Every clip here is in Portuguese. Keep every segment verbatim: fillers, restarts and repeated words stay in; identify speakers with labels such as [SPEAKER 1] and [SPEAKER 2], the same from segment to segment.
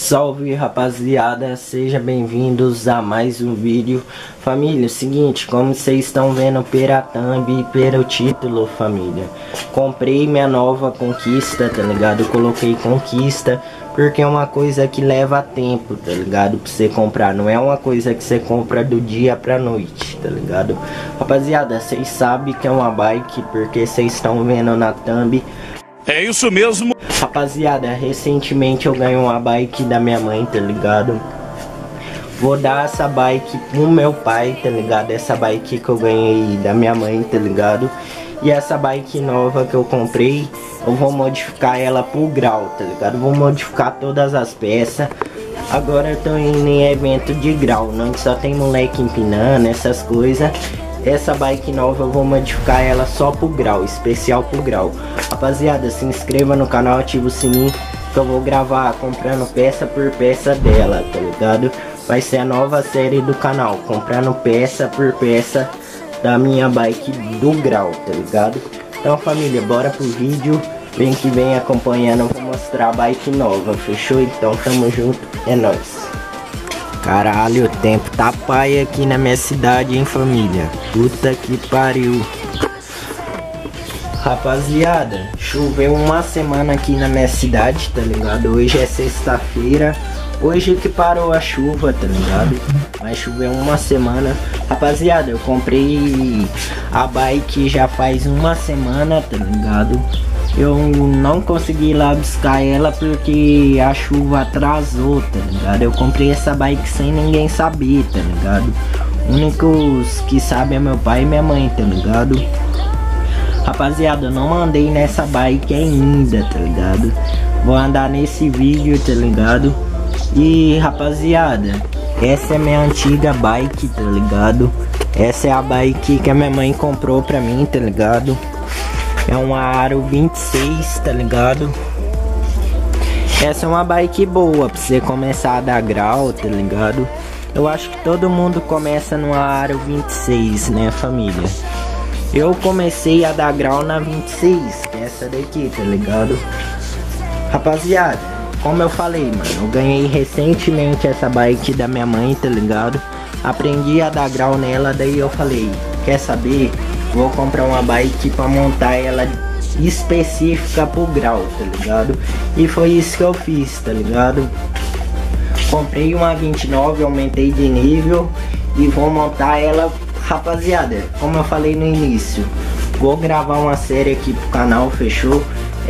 [SPEAKER 1] Salve rapaziada, sejam bem-vindos a mais um vídeo. Família, seguinte, como vocês estão vendo pela thumb e pelo título, família, comprei minha nova conquista, tá ligado? Eu coloquei conquista porque é uma coisa que leva tempo, tá ligado? Pra você comprar, não é uma coisa que você compra do dia pra noite, tá ligado? Rapaziada, vocês sabem que é uma bike porque vocês estão vendo na thumb.
[SPEAKER 2] É isso mesmo.
[SPEAKER 1] Rapaziada, recentemente eu ganhei uma bike da minha mãe, tá ligado? Vou dar essa bike pro meu pai, tá ligado? Essa bike que eu ganhei da minha mãe, tá ligado? E essa bike nova que eu comprei, eu vou modificar ela pro grau, tá ligado? Vou modificar todas as peças. Agora eu tô indo em evento de grau, não que só tem moleque empinando, essas coisas. Essa bike nova eu vou modificar ela só pro grau, especial pro grau. Rapaziada, se inscreva no canal, ativa o sininho que eu vou gravar comprando peça por peça dela, tá ligado? Vai ser a nova série do canal, comprando peça por peça da minha bike do grau, tá ligado? Então família, bora pro vídeo, vem que vem acompanhando, eu vou mostrar a bike nova, fechou? Então tamo junto, é nóis. Caralho, o tempo tá pai aqui na minha cidade, hein, família? Puta que pariu. Rapaziada, choveu uma semana aqui na minha cidade, tá ligado? Hoje é sexta-feira. Hoje que parou a chuva, tá ligado? Mas choveu uma semana. Rapaziada, eu comprei a bike já faz uma semana, tá ligado? Eu não consegui ir lá buscar ela porque a chuva atrasou, tá ligado? Eu comprei essa bike sem ninguém saber, tá ligado? Únicos que sabem é meu pai e minha mãe, tá ligado? Rapaziada, eu não mandei nessa bike ainda, tá ligado? Vou andar nesse vídeo, tá ligado? E rapaziada, essa é minha antiga bike, tá ligado? Essa é a bike que a minha mãe comprou pra mim, tá ligado? É uma Aro vinte e seis, tá ligado? Essa é uma bike boa pra você começar a dar grau, tá ligado? Eu acho que todo mundo começa numa Aro vinte e seis, né, família? Eu comecei a dar grau na vinte e seis, que é essa daqui, tá ligado? Rapaziada, como eu falei, mano, eu ganhei recentemente essa bike da minha mãe, tá ligado? Aprendi a dar grau nela, daí eu falei, quer saber? Vou comprar uma bike pra montar ela específica pro grau, tá ligado? E foi isso que eu fiz, tá ligado? Comprei uma vinte e nove, aumentei de nível e vou montar ela. Rapaziada, como eu falei no início, vou gravar uma série aqui pro canal, fechou?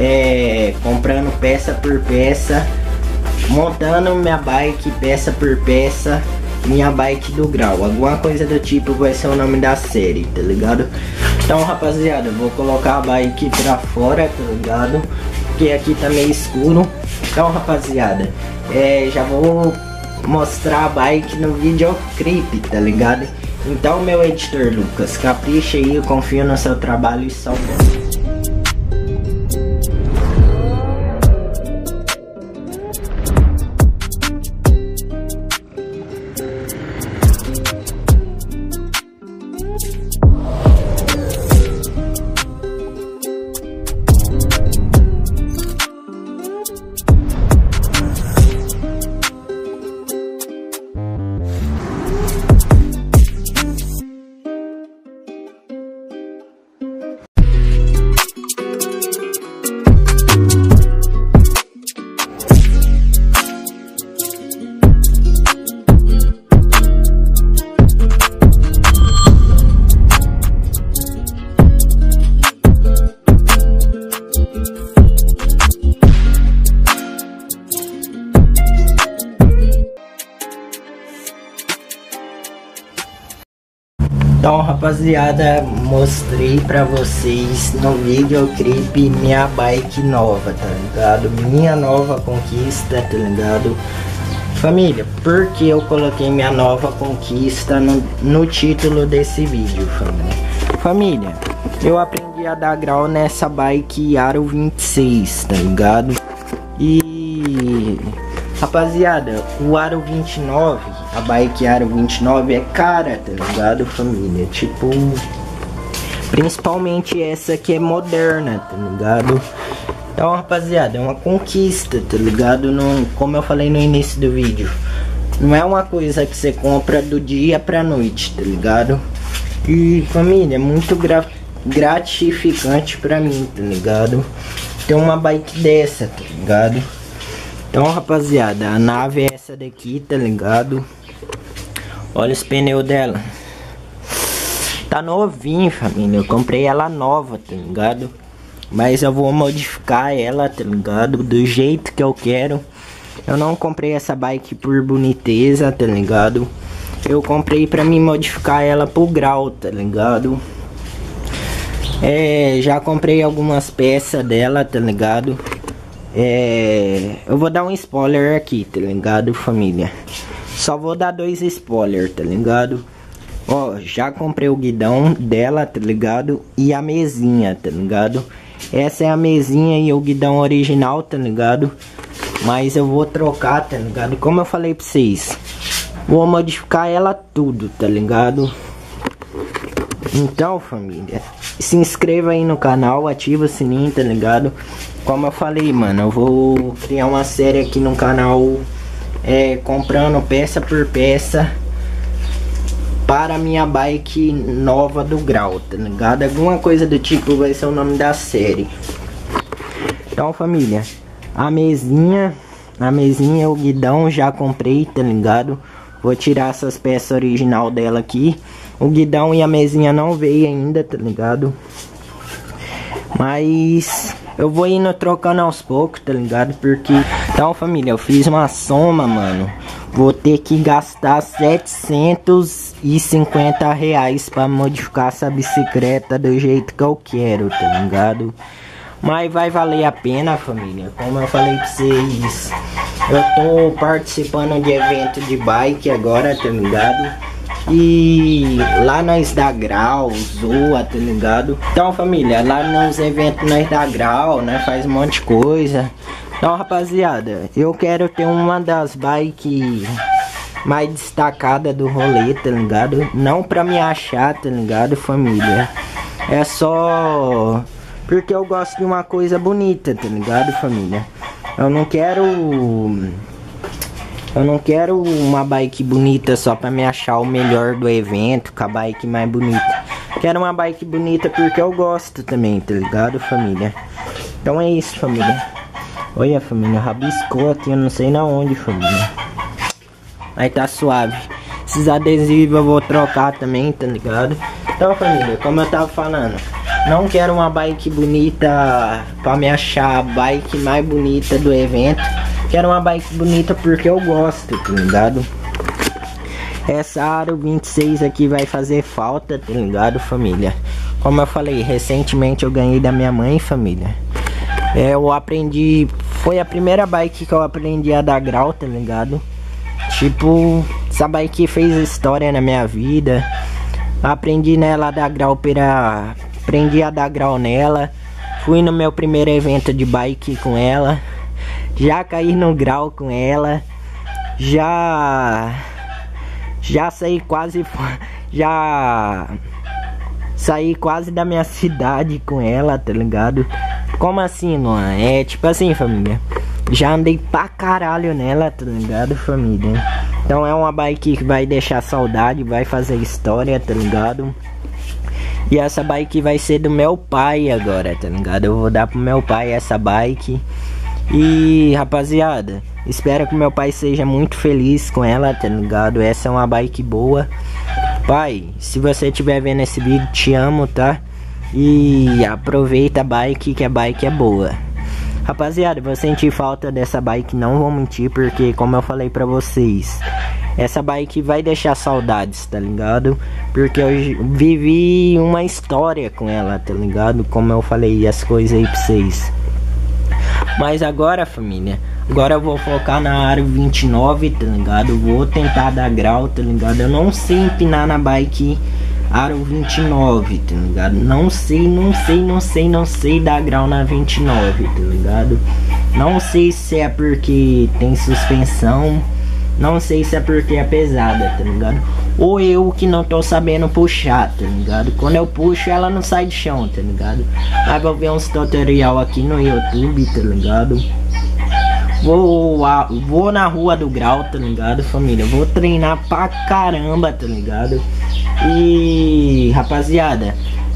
[SPEAKER 1] É, comprando peça por peça, montando minha bike peça por peça, minha bike do grau, alguma coisa do tipo vai ser o nome da série, tá ligado? Então rapaziada, eu vou colocar a bike pra fora, tá ligado? Porque aqui tá meio escuro. Então rapaziada, é, já vou mostrar a bike no videoclipe, tá ligado? Então meu editor Lucas, capricha aí, eu confio no seu trabalho e só bom. Então rapaziada, mostrei pra vocês no videoclipe minha bike nova, tá ligado? Minha nova conquista, tá ligado? Família, por que eu coloquei minha nova conquista no, no título desse vídeo, família? Família, eu aprendi a dar grau nessa bike Aro vinte e seis, tá ligado? E... rapaziada, o Aro vinte e nove, a bike Aro vinte e nove é cara, tá ligado, família? Tipo, principalmente essa que é moderna, tá ligado? Então, rapaziada, é uma conquista, tá ligado? Não, como eu falei no início do vídeo, não é uma coisa que você compra do dia pra noite, tá ligado? E família, é muito gra gratificante pra mim, tá ligado? Ter uma bike dessa, tá ligado? Então, rapaziada, a nave é essa daqui, tá ligado? Olha os pneus dela. Tá novinho, família. Eu comprei ela nova, tá ligado? Mas eu vou modificar ela, tá ligado? Do jeito que eu quero. Eu não comprei essa bike por boniteza, tá ligado? Eu comprei pra me modificar ela pro grau, tá ligado? É, já comprei algumas peças dela, tá ligado? É, eu vou dar um spoiler aqui, tá ligado, família? Só vou dar dois spoilers, tá ligado? Ó, já comprei o guidão dela, tá ligado? E a mesinha, tá ligado? Essa é a mesinha e o guidão original, tá ligado? Mas eu vou trocar, tá ligado? Como eu falei pra vocês, vou modificar ela tudo, tá ligado? Então, família, se inscreva aí no canal, ativa o sininho, tá ligado? Como eu falei, mano, eu vou criar uma série aqui no canal, é, comprando peça por peça para minha bike nova do grau, tá ligado? Alguma coisa do tipo vai ser o nome da série. Então, família, a mesinha, a mesinha, o guidão já comprei, tá ligado? Vou tirar essas peças original dela aqui. O guidão e a mesinha não veio ainda, tá ligado? Mas eu vou indo trocando aos poucos, tá ligado? Porque... Então, família, eu fiz uma soma, mano. Vou ter que gastar setecentos e cinquenta reais pra modificar essa bicicleta do jeito que eu quero, tá ligado? Mas vai valer a pena, família. Como eu falei pra vocês, eu tô participando de evento de bike agora, tá ligado? E lá nós dá grau, zoa, tá ligado? Então, família, lá nos eventos nós dá grau, né? Faz um monte de coisa. Então, rapaziada, eu quero ter uma das bikes mais destacadas do rolê, tá ligado? Não pra me achar, tá ligado, família? É só porque eu gosto de uma coisa bonita, tá ligado, família? Eu não quero... Eu não quero uma bike bonita só pra me achar o melhor do evento, com a bike mais bonita. Quero uma bike bonita porque eu gosto também, tá ligado, família? Então é isso, família. Olha, família, rabiscou aqui, eu não sei na onde, família. Aí tá suave. Esses adesivos eu vou trocar também, tá ligado? Então, família, como eu tava falando, não quero uma bike bonita pra me achar a bike mais bonita do evento. Quero uma bike bonita porque eu gosto, tá ligado? Essa Aro vinte e seis aqui vai fazer falta, tá ligado, família? Como eu falei, recentemente eu ganhei da minha mãe, família. É, eu aprendi... Foi a primeira bike que eu aprendi a dar grau, tá ligado? Tipo, essa bike fez história na minha vida. Aprendi nela a dar grau pela... Aprendi a dar grau nela. Fui no meu primeiro evento de bike com ela. Já caí no grau com ela. Já... Já saí quase... Já... Saí quase da minha cidade com ela, tá ligado? Como assim, Luan? É tipo assim, família. Já andei pra caralho nela, tá ligado, família? Então é uma bike que vai deixar saudade, vai fazer história, tá ligado? E essa bike vai ser do meu pai agora, tá ligado? Eu vou dar pro meu pai essa bike. E, rapaziada, espero que meu pai seja muito feliz com ela, tá ligado? Essa é uma bike boa. Pai, se você estiver vendo esse vídeo, te amo, tá? E aproveita a bike, que a bike é boa. Rapaziada, vou sentir falta dessa bike, não vou mentir, porque como eu falei pra vocês, essa bike vai deixar saudades, tá ligado? Porque eu vivi uma história com ela, tá ligado? Como eu falei as coisas aí pra vocês. Mas agora, família, agora eu vou focar na Aro vinte e nove, tá ligado? Vou tentar dar grau, tá ligado? Eu não sei empinar na bike Aro vinte e nove, tá ligado? Não sei, não sei, não sei, não sei dar grau na vinte e nove, tá ligado? Não sei se é porque tem suspensão Não sei se é porque é pesada, tá ligado? Ou eu que não tô sabendo puxar, tá ligado? Quando eu puxo ela não sai do chão, tá ligado? Aí vou ver uns tutorial aqui no YouTube, tá ligado? Vou, a, vou na Rua do Grau, tá ligado, família? Vou treinar pra caramba, tá ligado? E rapaziada,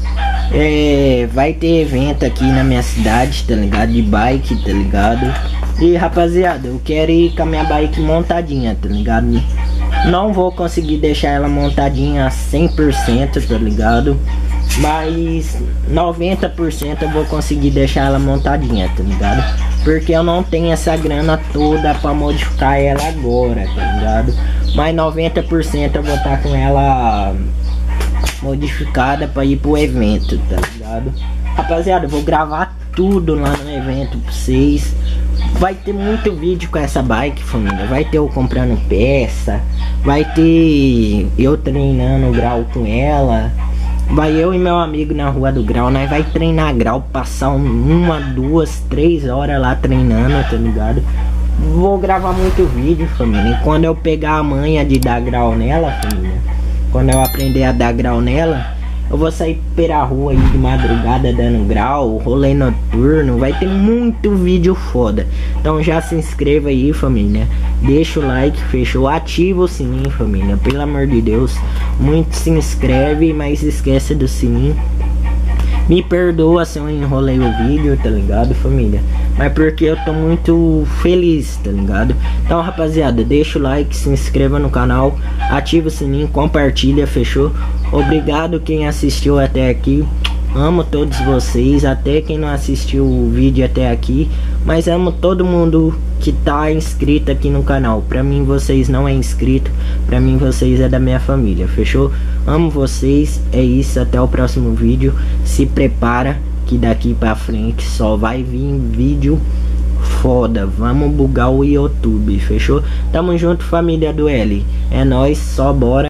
[SPEAKER 1] é, vai ter evento aqui na minha cidade, tá ligado? De bike, tá ligado? E rapaziada, eu quero ir com a minha bike montadinha, tá ligado? Não vou conseguir deixar ela montadinha cem por cento, tá ligado? Mas noventa por cento eu vou conseguir deixar ela montadinha, tá ligado? Porque eu não tenho essa grana toda pra modificar ela agora, tá ligado? Mas noventa por cento eu vou estar com ela modificada pra ir pro evento, tá ligado? Rapaziada, eu vou gravar tudo lá no evento pra vocês. Vai ter muito vídeo com essa bike, família. Vai ter eu comprando peça, vai ter eu treinando grau com ela. Vai eu e meu amigo na Rua do Grau, nós vai treinar grau, passar uma, duas, três horas lá treinando, tá ligado? Vou gravar muito vídeo, família. E quando eu pegar a manha de dar grau nela, família, quando eu aprender a dar grau nela, eu vou sair pela rua aí de madrugada dando grau, rolê noturno. Vai ter muito vídeo foda. Então já se inscreva aí, família. Deixa o like, fechou? Ativa o sininho, família. Pelo amor de Deus. Muito se inscreve, mas esquece do sininho. Me perdoa se eu enrolei o vídeo, tá ligado, família? Mas porque eu tô muito feliz, tá ligado? Então, rapaziada, deixa o like, se inscreva no canal, ativa o sininho, compartilha, fechou? Obrigado quem assistiu até aqui. Amo todos vocês, até quem não assistiu o vídeo até aqui. Mas amo todo mundo que tá inscrito aqui no canal. Pra mim vocês não é inscrito, pra mim vocês é da minha família, fechou? Amo vocês, é isso, até o próximo vídeo. Se prepara que daqui pra frente só vai vir vídeo foda. Vamos bugar o YouTube, fechou? Tamo junto, família do L. É nóis, só bora.